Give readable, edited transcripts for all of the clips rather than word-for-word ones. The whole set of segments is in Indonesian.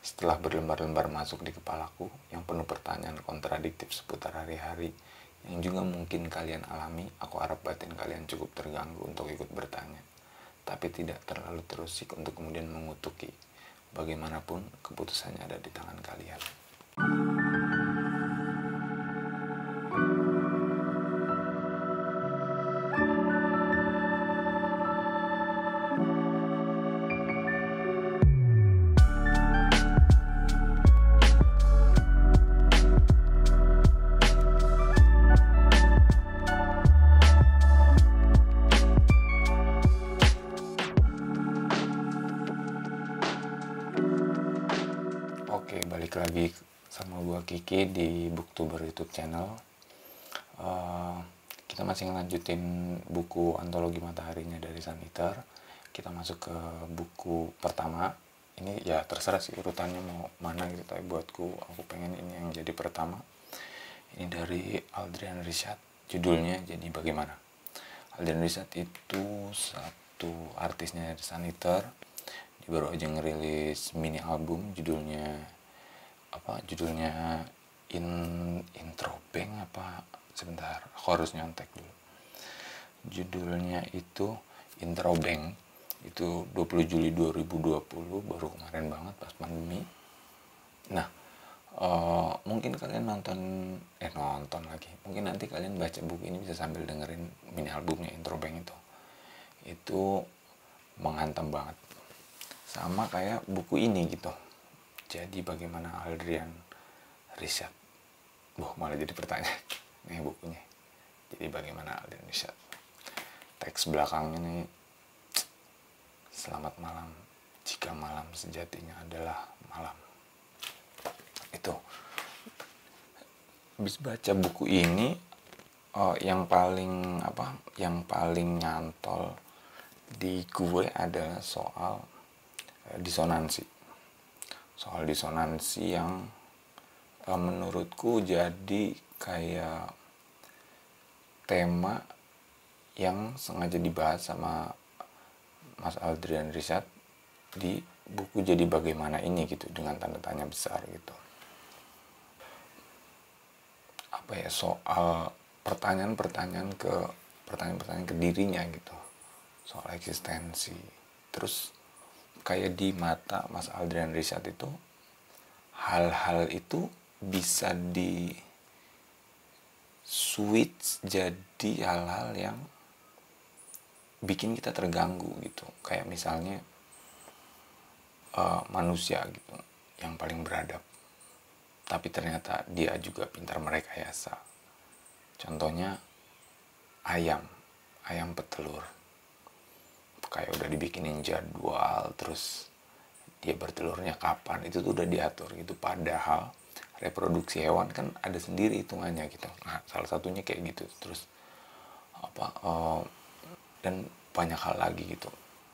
Setelah berlembar-lembar masuk di kepalaku yang penuh pertanyaan kontradiktif seputar hari-hari yang juga mungkin kalian alami, aku harap batin kalian cukup terganggu untuk ikut bertanya, tapi tidak terlalu terusik untuk kemudian mengutuki. Bagaimanapun, keputusannya ada di tangan kalian. Oke, balik lagi sama gua Kiki di Booktuber YouTube channel. Kita masih ngelanjutin buku antologi Mataharinya dari Saniter. Kita masuk ke buku pertama. Ini ya terserah sih urutannya mau mana gitu, tapi buatku aku pengen ini yang jadi pertama. Ini dari Aldrian Rishad, judulnya Jadi Bagaimana. Aldrian Rishad itu satu artisnya dari Saniter. Dia baru aja ngerilis mini album judulnya Intro Bank apa, sebentar aku harus nyontek dulu. Judulnya itu Intro Bank, itu 20 Juli 2020, baru kemarin banget pas pandemi. Nah, mungkin kalian nonton lagi, mungkin nanti kalian baca buku ini bisa sambil dengerin mini albumnya Intro Bank. Itu menghantam banget, sama kayak buku ini gitu. Jadi bagaimana Aldrian Rishad, malah jadi pertanyaan nih bukunya. Jadi bagaimana Aldrian Rishad, teks belakangnya nih, selamat malam jika malam sejatinya adalah malam. Itu habis baca buku ini, yang paling nyantol di gue adalah soal disonansi yang menurutku jadi kayak tema yang sengaja dibahas sama Mas Aldrian Rishad di buku Jadi Bagaimana ini gitu, dengan tanda tanya besar gitu. Soal pertanyaan-pertanyaan ke dirinya gitu, soal eksistensi. Terus kayak di mata Mas Aldrian Rishad itu, hal-hal itu bisa di switch jadi hal-hal yang bikin kita terganggu gitu. Kayak misalnya manusia gitu yang paling beradab, tapi ternyata dia juga pintar merekayasa. Contohnya ayam petelur, kayak udah dibikinin jadwal, terus dia bertelurnya kapan, itu tuh udah diatur gitu. Padahal reproduksi hewan kan ada sendiri hitungannya gitu. Nah, salah satunya kayak gitu. Terus dan banyak hal lagi gitu.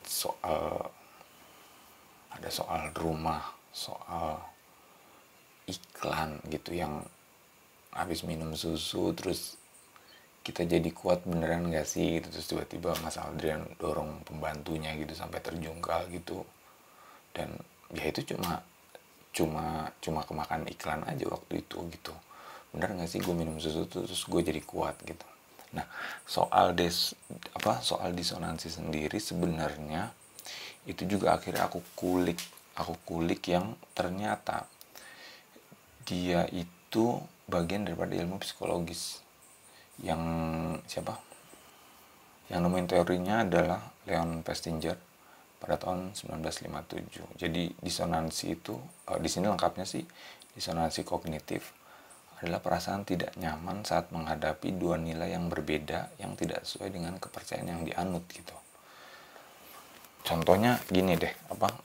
Ada soal rumah, soal iklan gitu, yang habis minum susu terus kita jadi kuat beneran gak sih gitu. Terus tiba-tiba Mas Aldrian dorong pembantunya gitu sampai terjungkal gitu, dan ya itu cuma kemakan iklan aja waktu itu gitu. Bener gak sih gue minum susu terus gue jadi kuat gitu. Nah, soal disonansi sendiri sebenarnya itu juga akhirnya aku kulik yang ternyata dia itu bagian daripada ilmu psikologis. Yang nemuin teorinya adalah Leon Festinger pada tahun 1957. Jadi disonansi itu, di sini lengkapnya sih, disonansi kognitif adalah perasaan tidak nyaman saat menghadapi dua nilai yang berbeda yang tidak sesuai dengan kepercayaan yang dianut gitu. Contohnya gini deh,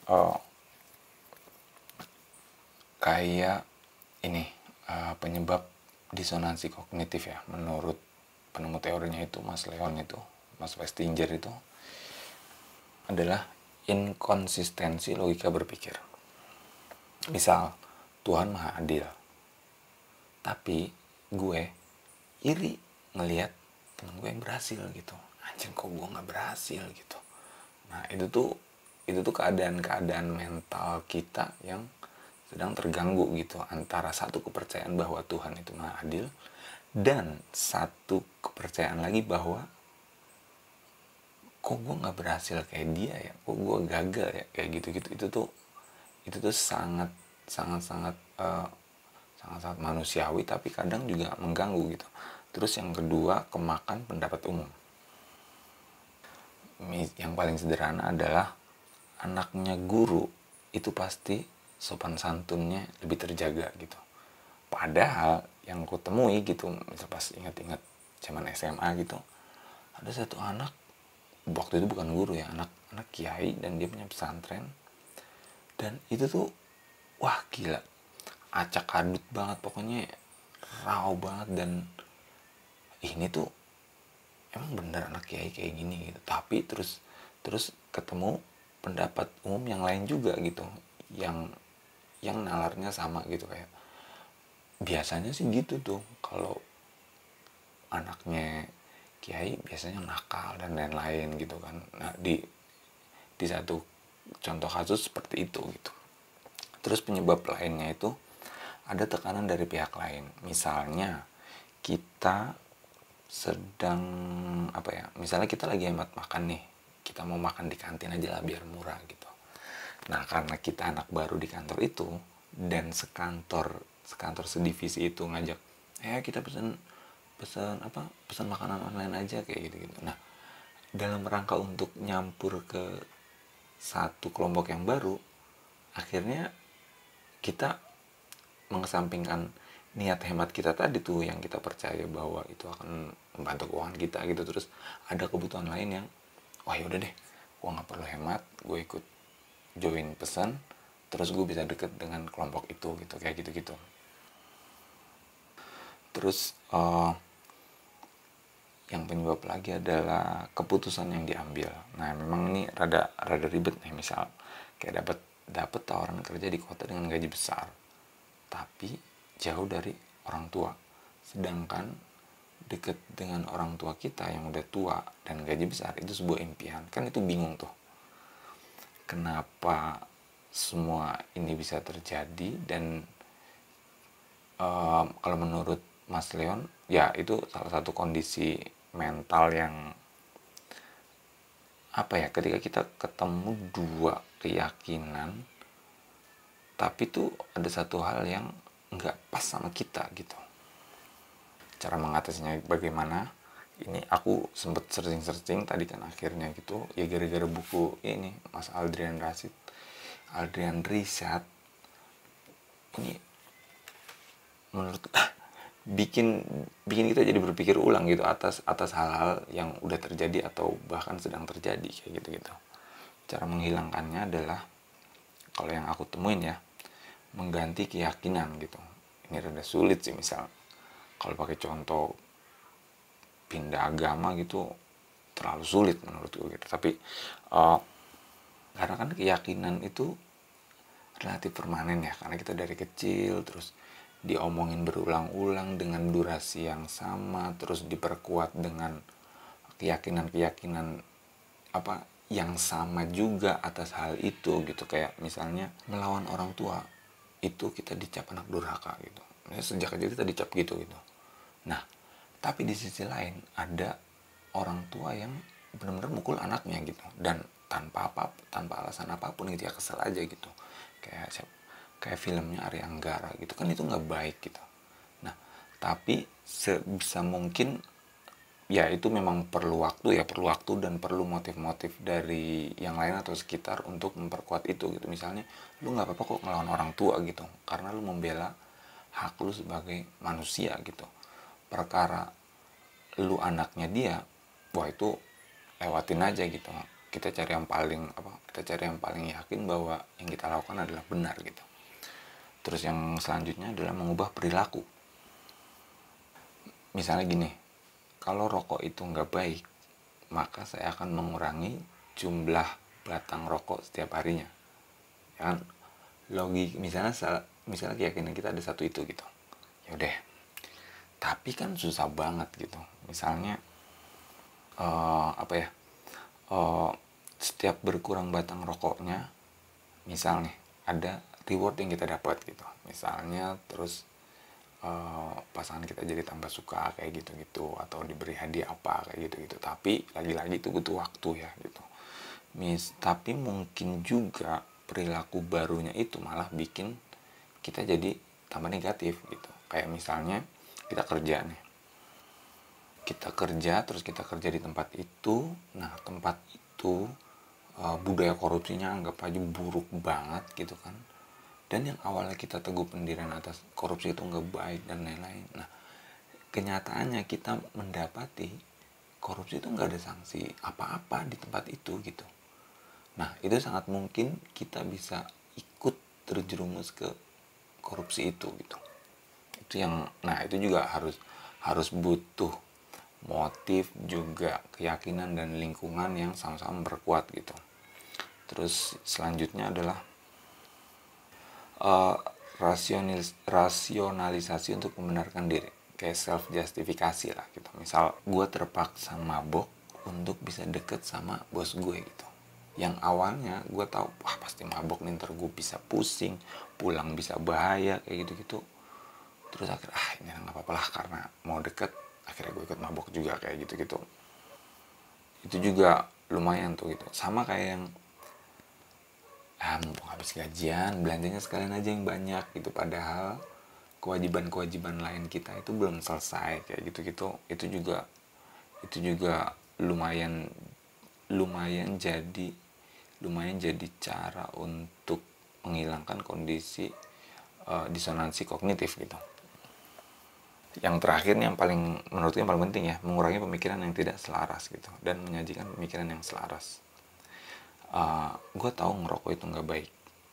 kayak ini, penyebab disonansi kognitif ya, menurut penemu teorinya itu Mas Festinger itu adalah inkonsistensi logika berpikir. Misal, Tuhan Maha Adil, tapi gue iri ngelihat temen gue yang berhasil gitu. Anjir, kok gue nggak berhasil gitu. Nah, itu tuh keadaan-keadaan mental kita yang sedang terganggu gitu antara satu kepercayaan bahwa Tuhan itu maha adil dan satu kepercayaan lagi bahwa kok gue nggak berhasil kayak dia ya, kok gue gagal ya kayak gitu-gitu. Itu tuh sangat sangat sangat sangat sangat manusiawi, tapi kadang juga mengganggu gitu. Terus yang kedua, kemakan pendapat umum. Yang paling sederhana adalah anaknya guru itu pasti sopan santunnya lebih terjaga gitu. Padahal yang ku temui gitu, misal pas ingat-ingat zaman SMA gitu, ada satu anak, waktu itu bukan guru ya, anak kiai, dan dia punya pesantren, dan itu tuh wah gila, acak adut banget pokoknya, raw banget. Dan ini tuh emang bener anak kiai kayak gini gitu. Tapi terus ketemu pendapat umum yang lain juga gitu, yang nalarnya sama gitu. Kayak biasanya sih gitu tuh, kalau anaknya kiai biasanya nakal dan lain-lain gitu kan. Nah, di satu contoh kasus seperti itu gitu. Terus penyebab lainnya itu ada tekanan dari pihak lain. Misalnya kita sedang apa ya, misalnya kita lagi hemat makan nih, kita mau makan di kantin aja lah biar murah gitu. Nah, karena kita anak baru di kantor itu, dan sekantor sedivisi itu ngajak, kita pesan makanan online aja kayak gitu. Nah, dalam rangka untuk nyampur ke satu kelompok yang baru, akhirnya kita mengesampingkan niat hemat kita tadi tuh, yang kita percaya bahwa itu akan membantu keuangan kita gitu. Terus ada kebutuhan lain yang, wah yaudah deh, gue nggak perlu hemat, gue ikut join pesan, terus gue bisa deket dengan kelompok itu gitu, kayak gitu. Terus yang penyebab lagi adalah keputusan yang diambil. Nah, memang ini rada ribet nih. Misal kayak dapat tawaran kerja di kota dengan gaji besar, tapi jauh dari orang tua. Sedangkan deket dengan orang tua kita yang udah tua dan gaji besar itu sebuah impian. Kan itu bingung tuh. Kenapa semua ini bisa terjadi? Dan kalau menurut Mas Leon, ya itu salah satu kondisi mental yang apa ya, ketika kita ketemu dua keyakinan tapi tuh ada satu hal yang nggak pas sama kita gitu. Cara mengatasinya bagaimana, ini aku sempet searching tadi kan akhirnya gitu ya, gara-gara buku ini Mas Aldrian Rashad ini, menurut bikin kita jadi berpikir ulang gitu atas hal-hal yang udah terjadi atau bahkan sedang terjadi kayak gitu. Cara menghilangkannya adalah, kalau yang aku temuin ya, mengganti keyakinan gitu. Ini rada sulit sih, misal kalau pakai contoh pindah agama gitu terlalu sulit menurutku gitu. Tapi karena kan keyakinan itu relatif permanen ya, karena kita dari kecil terus diomongin berulang-ulang dengan durasi yang sama, terus diperkuat dengan keyakinan apa yang sama juga atas hal itu gitu. Kayak misalnya melawan orang tua itu kita dicap anak durhaka gitu. Sejak kecil kita dicap gitu. Nah, tapi di sisi lain ada orang tua yang benar-benar mukul anaknya gitu, dan tanpa alasan apapun gitu ya, kesel aja gitu. Kayak filmnya Arya Anggara gitu kan, itu nggak baik gitu. Nah, tapi sebisa mungkin ya itu memang perlu waktu dan perlu motif-motif dari yang lain atau sekitar untuk memperkuat itu gitu. Misalnya lu nggak apa-apa kok ngelawan orang tua gitu, karena lu membela hak lu sebagai manusia gitu. Perkara lu anaknya dia, wah itu lewatin aja gitu. Kita cari yang paling yakin bahwa yang kita lakukan adalah benar gitu. Terus yang selanjutnya adalah mengubah perilaku. Misalnya gini, kalau rokok itu nggak baik, maka saya akan mengurangi jumlah batang rokok setiap harinya. Ya kan? Misalnya keyakinan kita ada satu itu gitu. Ya udah. Tapi kan susah banget gitu. Misalnya setiap berkurang batang rokoknya, misal nih ada reward yang kita dapat gitu. Misalnya terus pasangan kita jadi tambah suka kayak gitu-gitu, atau diberi hadiah apa kayak gitu-gitu. Tapi lagi-lagi itu butuh waktu ya gitu. Tapi mungkin juga perilaku barunya itu malah bikin kita jadi tambah negatif gitu. Kayak misalnya kita kerja nih, terus kita kerja di tempat itu. Nah, tempat itu budaya korupsinya anggap aja buruk banget gitu kan. Dan yang awalnya kita teguh pendirian atas korupsi itu nggak baik dan lain-lain. Nah, kenyataannya kita mendapati korupsi itu nggak ada sanksi apa-apa di tempat itu gitu. Nah, itu sangat mungkin kita bisa ikut terjerumus ke korupsi itu gitu. Itu juga harus butuh motif, juga keyakinan dan lingkungan yang sama-sama berkuat gitu. Terus selanjutnya adalah rasionalisasi untuk membenarkan diri, kayak self justifikasi lah gitu. Misal gue terpaksa mabok untuk bisa deket sama bos gue gitu. Yang awalnya gue tahu wah pasti mabok nih, ntar gue bisa pusing, pulang bisa bahaya kayak gitu-gitu. Terus akhirnya ini nggak apa-apa lah karena mau deket, akhirnya gue ikut mabok juga kayak gitu-gitu. Itu juga lumayan tuh gitu. Sama kayak yang mumpung habis gajian, belanjanya sekalian aja yang banyak gitu. Padahal kewajiban-kewajiban lain kita itu belum selesai kayak gitu-gitu. Itu juga lumayan jadi cara untuk menghilangkan kondisi disonansi kognitif gitu. Yang terakhir nih, menurutku yang paling penting ya, mengurangi pemikiran yang tidak selaras gitu, dan menyajikan pemikiran yang selaras. Gue tahu ngerokok itu nggak baik,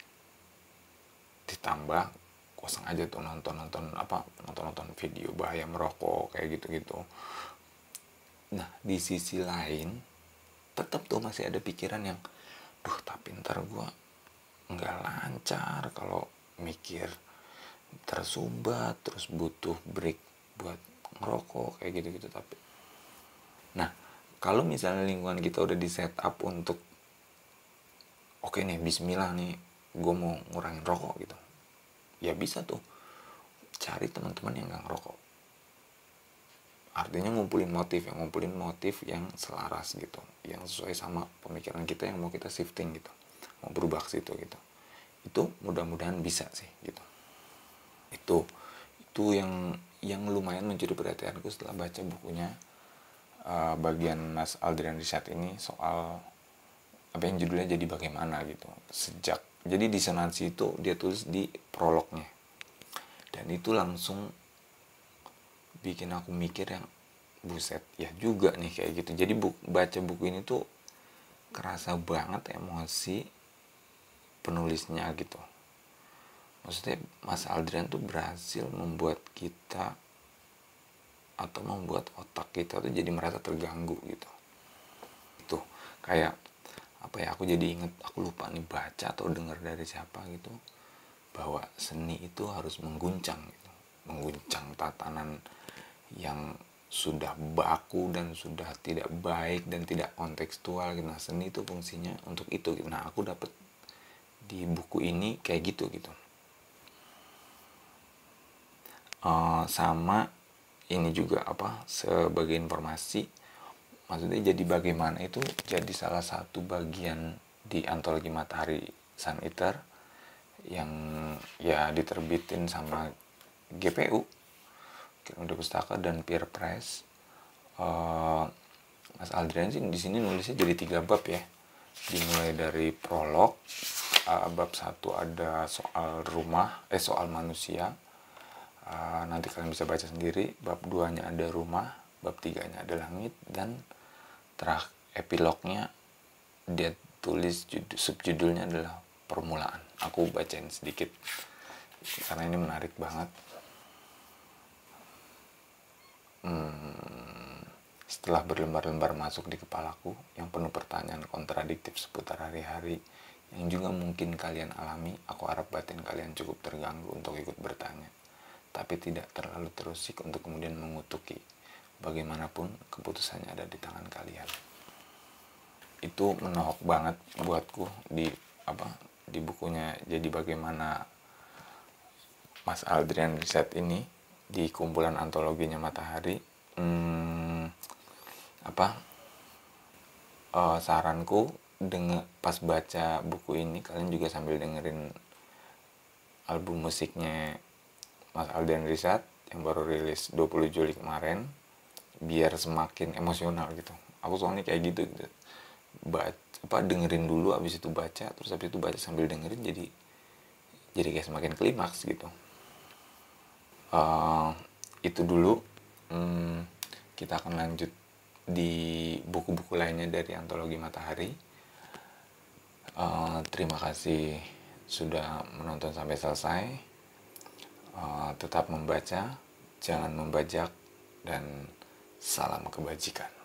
ditambah kosong aja tuh nonton video bahaya merokok kayak gitu-gitu. Nah, di sisi lain tetap tuh masih ada pikiran yang tapi ntar gue nggak lancar kalau mikir, tersumbat, terus butuh break buat ngerokok kayak gitu-gitu. Tapi nah, kalau misalnya lingkungan kita udah di set up untuk oke nih, bismillah nih, gue mau ngurangin rokok gitu, ya bisa tuh cari teman-teman yang gak ngerokok. Artinya ngumpulin motif yang selaras gitu, yang sesuai sama pemikiran kita yang mau kita shifting gitu, mau berubah ke situ gitu. Itu mudah-mudahan bisa sih gitu. Itu yang lumayan mencuri perhatianku setelah baca bukunya bagian Mas Aldrian Rishad ini, soal apa yang judulnya Jadi Bagaimana gitu. Jadi disonansi itu dia tulis di prolognya, dan itu langsung bikin aku mikir yang buset ya juga nih kayak gitu. Jadi baca buku ini tuh kerasa banget emosi penulisnya gitu. Maksudnya Mas Aldrian tuh berhasil membuat kita atau membuat otak kita tuh jadi merasa terganggu gitu. Itu kayak aku jadi inget, aku lupa nih baca atau dengar dari siapa gitu, bahwa seni itu harus mengguncang gitu. Mengguncang tatanan yang sudah baku dan sudah tidak baik dan tidak kontekstual gitu. Nah, seni itu fungsinya untuk itu gitu. Nah, aku dapet di buku ini kayak gitu. Sama ini juga sebagai informasi, maksudnya Jadi Bagaimana itu jadi salah satu bagian di antologi Matahari Sun Eater yang ya diterbitin sama GPU, Gramedia Pustaka dan Peer Press. Mas Aldrian sih di sini nulisnya jadi 3 bab ya, dimulai dari prolog. Bab 1 ada soal soal manusia. Nanti kalian bisa baca sendiri. Bab 2-nya ada rumah, bab 3-nya ada langit, dan epilognya dia tulis subjudulnya adalah permulaan. Aku bacain sedikit karena ini menarik banget. Setelah berlembar-lembar masuk di kepalaku yang penuh pertanyaan kontradiktif seputar hari-hari yang juga mungkin kalian alami, aku harap batin kalian cukup terganggu untuk ikut bertanya, tapi tidak terlalu terusik untuk kemudian mengutuki. Bagaimanapun keputusannya ada di tangan kalian. Itu menohok banget buatku di bukunya Jadi Bagaimana Mas Aldrian Riset ini, di kumpulan antologinya Matahari. Saranku pas baca buku ini kalian juga sambil dengerin album musiknya Mas Aldrian Riset yang baru rilis 20 Juli kemarin, biar semakin emosional gitu. Aku soalnya kayak gitu. Dengerin dulu, abis itu baca, terus abis itu baca sambil dengerin, jadi kayak semakin klimaks gitu. Itu dulu. Kita akan lanjut di buku-buku lainnya dari antologi Matahari. Terima kasih sudah menonton sampai selesai. Tetap membaca, jangan membajak, dan salam kebajikan.